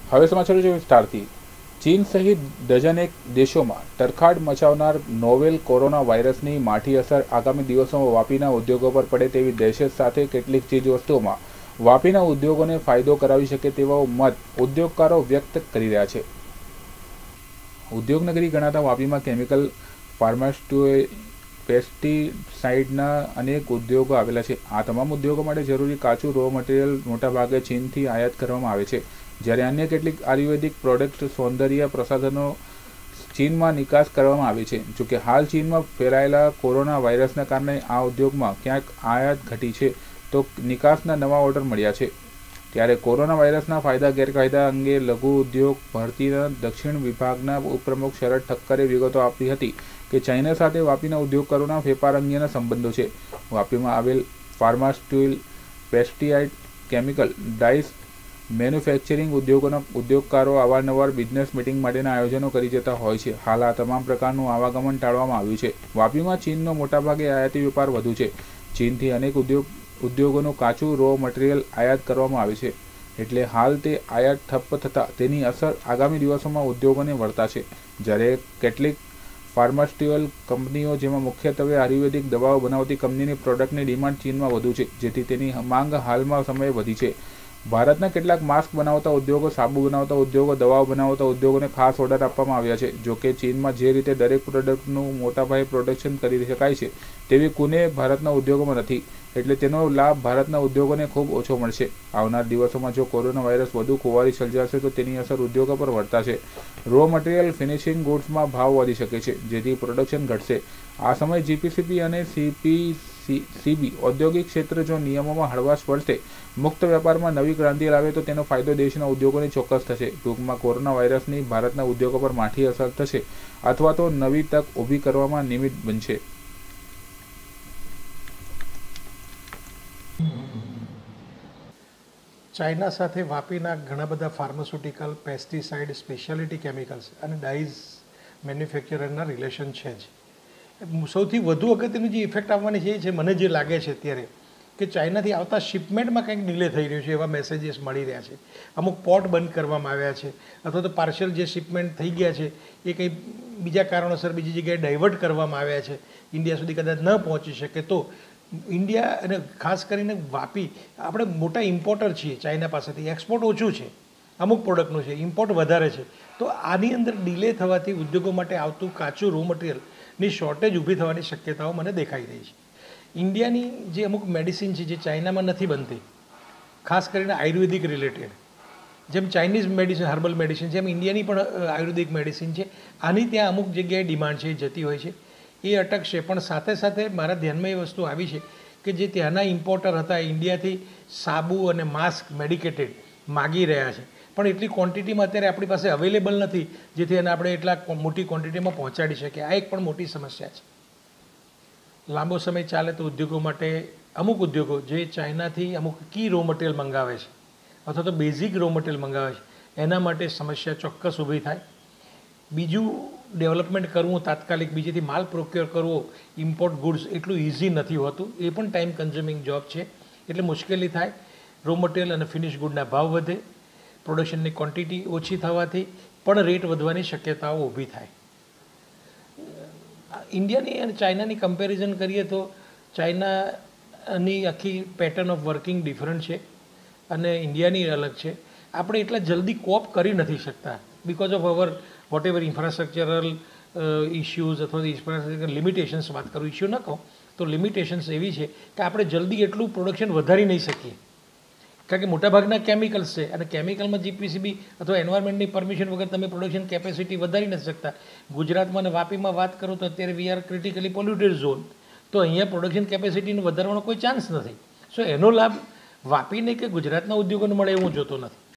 હવે સમાચારો છે વિસ્તારથી। ચીન સહિત ડઝનેક દેશોમાં તરખાટ મચાવનાર નોવેલ કોરોના વાયરસની માઠી અસર આગામી દિવસોમાં વાપીના ઉદ્યોગો પર પડે તેવી દહેશત સાથે કેટલીક ચીજવસ્તુઓમાં વાપીના ઉદ્યોગોને ફાયદો કરાવી શકે તેવો મત ઉદ્યોગકારો વ્યક્ત કરી રહ્યા છે। ઉદ્યોગનગરી ગણાતા વાપીમાં કેમિકલ, ફાર્માસ્યુટિકલ, પેસ્ટિસાઇડના અનેક ઉદ્યોગો આવેલા છે। આ તમામ ઉદ્યોગો માટે જરૂરી કાચું રો મટીરિયલ મોટાભાગે ચીનથી આયાત કરવામાં આવે છે, જ્યારે અન્ય કેટલીક આયુર્વેદિક પ્રોડક્ટ, સૌંદર્ય પ્રસાધનો ચીનમાં નિકાસ કરવામાં આવે છે। જોકે હાલ ચીનમાં ફેલાયેલા કોરોના વાયરસના કારણે આ ઉદ્યોગમાં ક્યાંક આયાત ઘટી છે તો નિકાસના નવા ઓર્ડર મળ્યા છે। ત્યારે કોરોના વાયરસના ફાયદા ગેરફાયદા અંગે લઘુ ઉદ્યોગ ભરતીના દક્ષિણ વિભાગના ઉપપ્રમુખ શરદ ઠક્કરે વિગતો આપી હતી કે ચાઇના સાથે વાપીના ઉદ્યોગકારોના વેપાર અંગેના સંબંધો છે। વાપીમાં આવેલ pharmaceutical, pesticide, chemical, dyes manufacturing ઉદ્યોગોના ઉદ્યોગકારો અવારનવાર બિઝનેસ મિટિંગ માટેના આયોજનો કરી જતા હોય છે। હાલ આ તમામ પ્રકારનું આવાગમન ટાળવામાં આવ્યું છે। વાપીમાં ચીનનો મોટાભાગે આયાતી વેપાર વધુ છે। ચીનથી અનેક ઉદ્યોગોનું કાચું રો મટીરિયલ આયાત કરવામાં આવે છે, એટલે હાલ તે આયાત ઠપ્પ થતાં તેની અસર આગામી દિવસોમાં ઉદ્યોગોને વર્તાશે। જ્યારે કેટલીક ફાર્માસ્યુટિકલ કંપનીઓ, જેમાં મુખ્યત્વે આયુર્વેદિક દવાઓ બનાવતી કંપનીની પ્રોડક્ટની ડિમાન્ડ ચીનમાં વધુ છે, જેથી તેની માંગ હાલમાં સમયે વધી છે। ભારતના કેટલાક માસ્ક બનાવતા ઉદ્યોગો, સાબુ બનાવતા ઉદ્યોગો, દવાઓ બનાવતા ઉદ્યોગોને ખાસ ઓર્ડર આપવામાં આવ્યા છે। જોકે ચીનમાં જે રીતે દરેક પ્રોડક્ટનું મોટાપાયે પ્રોડક્શન કરી શકાય છે તેવી કુને ભારતના ઉદ્યોગોમાં નથી, એટલે તેનો લાભ ભારતના ઉદ્યોગોને ખૂબ ઓછો મળશે। આવનાર દિવસોમાં જો કોરોના વાયરસ વધુ કુંવારી સર્જાશે તો તેની અસર ઉદ્યોગો પર વર્તાશે। રો મટીરિયલ, ફિનિશિંગ ગુડ્સમાં ભાવ વધી શકે છે, જેથી પ્રોડક્શન ઘટશે। આ સમયે જીપીસીપી અને સીબી ઔદ્યોગિક ક્ષેત્ર જો નિયમોમાં હળવાશ પડશે, મુક્ત વેપારમાં નવી ક્રાંતિ લાવે તો તેનો ફાયદો દેશના ઉદ્યોગોને ચોક્કસ થશે। ટૂંકમાં કોરોના વાયરસની ભારતના ઉદ્યોગો પર માઠી અસર થશે અથવા તો નવી તક ઊભી કરવામાં નિમિત્ત બનશે। ચાઇના સાથે વાપીના ઘણા બધા ફાર્માસ્યુટિકલ, પેસ્ટિસાઇડ, સ્પેશિયાલિટી કેમિકલ્સ અને ડાઈઝ મેન્યુફેક્ચરરના રિલેશન છે જ। સૌથી વધુ અગત્યનું જે ઇફેક્ટ આવવાની છે મને જે લાગે છે અત્યારે કે ચાઇનાથી આવતા શિપમેન્ટમાં કંઈક ડિલે થઈ રહ્યું છે, એવા મેસેજીસ મળી રહ્યા છે। અમુક પોર્ટ બંધ કરવામાં આવ્યા છે, અથવા તો પાર્શિયલ જે શિપમેન્ટ થઈ ગયા છે એ કંઈ બીજા કારણોસર બીજી જગ્યાએ ડાયવર્ટ કરવામાં આવ્યા છે, ઇન્ડિયા સુધી કદાચ ન પહોંચી શકે તો ઇન્ડિયા અને ખાસ કરીને વાપી આપણે મોટા ઇમ્પોર્ટર છીએ ચાઇના પાસેથી। એક્સપોર્ટ ઓછું છે અમુક પ્રોડક્ટનું છે, ઇમ્પોર્ટ વધારે છે, તો આની અંદર ડિલે થવાથી ઉદ્યોગો માટે આવતું કાચું રો મટીરિયલની શોર્ટેજ ઊભી થવાની શક્યતાઓ મને દેખાઈ રહી છે। ઇન્ડિયાની જે અમુક મેડિસિન છે જે ચાઇનામાં નથી બનતી, ખાસ કરીને આયુર્વેદિક રિલેટેડ, જેમ ચાઇનીઝ મેડિસિન, હર્બલ મેડિસિન, જેમ ઇન્ડિયાની પણ આયુર્વેદિક મેડિસિન છે, આની ત્યાં અમુક જગ્યાએ ડિમાન્ડ છે, જતી હોય છે, એ અટકશે। પણ સાથે સાથે મારા ધ્યાનમાં એ વસ્તુ આવી છે કે જે ત્યાંના ઇમ્પોર્ટર હતા ઇન્ડિયાથી સાબુ અને માસ્ક મેડિકેટેડ માગી રહ્યા છે, પણ એટલી ક્વોન્ટિટીમાં અત્યારે આપણી પાસે અવેલેબલ નથી જેથી એને આપણે એટલા મોટી ક્વોન્ટિટીમાં પહોંચાડી શકીએ। આ એક પણ મોટી સમસ્યા છે। લાંબો સમય ચાલે તો ઉદ્યોગો માટે અમુક ઉદ્યોગો જે ચાઇનાથી અમુક કી રો મટીરિયલ મંગાવે છે અથવા તો બેઝિક રો મટીરિયલ મંગાવે છે, એના માટે સમસ્યા ચોક્કસ ઊભી થાય। બીજું, ડેવલપમેન્ટ કરવું તાત્કાલિક, બીજેથી માલ પ્રોક્યોર કરવો, ઇમ્પોર્ટ ગુડ્સ એટલું ઇઝી નથી હોતું, એ પણ ટાઈમ કન્ઝ્યુમિંગ જોબ છે, એટલે મુશ્કેલી થાય। રો મટીરિયલ અને ફિનિશ ગુડના ભાવ વધે, પ્રોડક્શનની ક્વોન્ટિટી ઓછી થવાથી પણ રેટ વધવાની શક્યતાઓ ઊભી થાય। ઇન્ડિયાની અને ચાઇનાની કમ્પેરિઝન કરીએ તો ચાઇનાની આખી પેટર્ન ઓફ વર્કિંગ ડિફરન્ટ છે અને ઇન્ડિયાની અલગ છે। આપણે એટલા જલ્દી કોપ કરી નથી શકતા because of our whatever infrastructural issues અથવા ઇન્ફ્રાસ્ટ્રક્ચર લિમિટેશન્સ વાત કરું, ઇશ્યુ ન કહું તો લિમિટેશન્સ એવી છે કે આપણે જલ્દી એટલું પ્રોડક્શન વધારી નહીં શકીએ, કારણ કે મોટાભાગના કેમિકલ્સ છે અને કેમિકલમાં જીપીસીબી અથવા એન્વાયરમેન્ટની પરમિશન વગર તમે પ્રોડક્શન કેપેસિટી વધારી નથી શકતા। ગુજરાતમાં અને વાપીમાં વાત કરું તો અત્યારે we are critically polluted zone, તો અહીંયા પ્રોડક્શન કેપેસિટીને વધારવાનો કોઈ ચાન્સ નથી। સો એનો લાભ વાપીને કે ગુજરાતના ઉદ્યોગોને મળે એવું જોતો નથી।